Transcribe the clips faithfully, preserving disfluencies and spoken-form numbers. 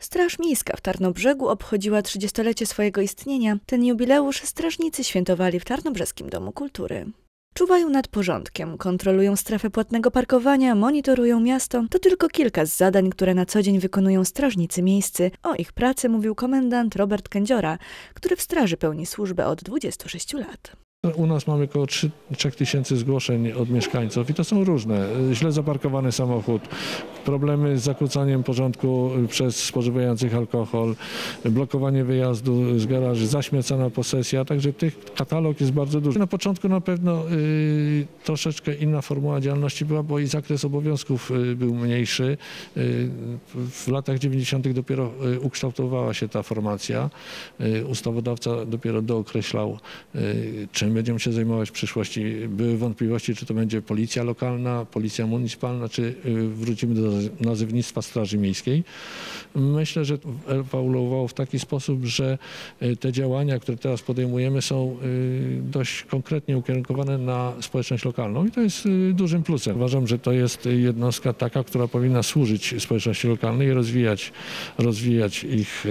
Straż Miejska w Tarnobrzegu obchodziła trzydziestolecie swojego istnienia. Ten jubileusz strażnicy świętowali w Tarnobrzeskim Domu Kultury. Czuwają nad porządkiem, kontrolują strefę płatnego parkowania, monitorują miasto. To tylko kilka z zadań, które na co dzień wykonują strażnicy miejscy. O ich pracy mówił komendant Robert Kędziora, który w straży pełni służbę od dwudziestu sześciu lat. U nas mamy około trzech tysięcy zgłoszeń od mieszkańców i to są różne. Źle zaparkowany samochód, problemy z zakłócaniem porządku przez spożywających alkohol, blokowanie wyjazdu z garaży, zaśmiecana posesja, także tych katalog jest bardzo duży. Na początku na pewno y, troszeczkę inna formuła działalności była, bo i zakres obowiązków y, był mniejszy. Y, w latach dziewięćdziesiątych dopiero y, ukształtowała się ta formacja. Y, ustawodawca dopiero dookreślał, y, czym będziemy się zajmować w przyszłości. Były wątpliwości, czy to będzie policja lokalna, policja municypalna, czy wrócimy do nazewnictwa Straży Miejskiej. Myślę, że ewoluowało w taki sposób, że te działania, które teraz podejmujemy, są dość konkretnie ukierunkowane na społeczność lokalną i to jest dużym plusem. Uważam, że to jest jednostka taka, która powinna służyć społeczności lokalnej i rozwijać, rozwijać ich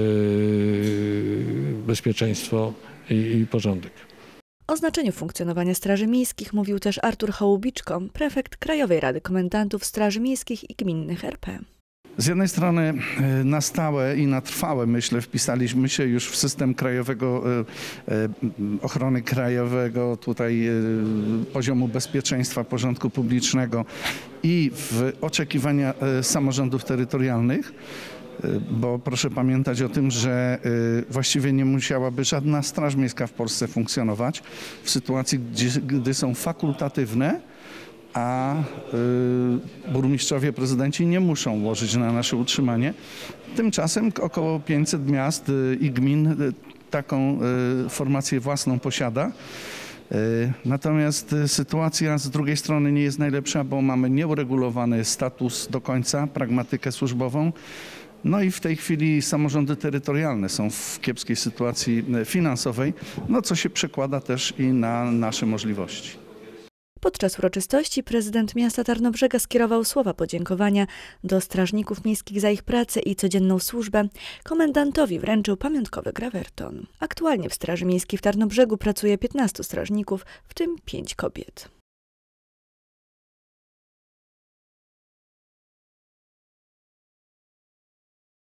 bezpieczeństwo i, i porządek. O znaczeniu funkcjonowania Straży Miejskich mówił też Artur Hołubiczko, prefekt Krajowej Rady Komendantów Straży Miejskich i Gminnych R P. Z jednej strony na stałe i na trwałe, myślę, wpisaliśmy się już w system krajowego, ochrony krajowego, tutaj poziomu bezpieczeństwa, porządku publicznego i w oczekiwania samorządów terytorialnych. Bo proszę pamiętać o tym, że właściwie nie musiałaby żadna straż miejska w Polsce funkcjonować w sytuacji, gdzie, gdy są fakultatywne, a burmistrzowie, prezydenci nie muszą łożyć na nasze utrzymanie. Tymczasem około pięćset miast i gmin taką formację własną posiada. Natomiast sytuacja z drugiej strony nie jest najlepsza, bo mamy nieuregulowany status do końca, pragmatykę służbową. No i w tej chwili samorządy terytorialne są w kiepskiej sytuacji finansowej, no co się przekłada też i na nasze możliwości. Podczas uroczystości prezydent miasta Tarnobrzega skierował słowa podziękowania do strażników miejskich za ich pracę i codzienną służbę. Komendantowi wręczył pamiątkowy grawerton. Aktualnie w Straży Miejskiej w Tarnobrzegu pracuje piętnastu strażników, w tym pięć kobiet.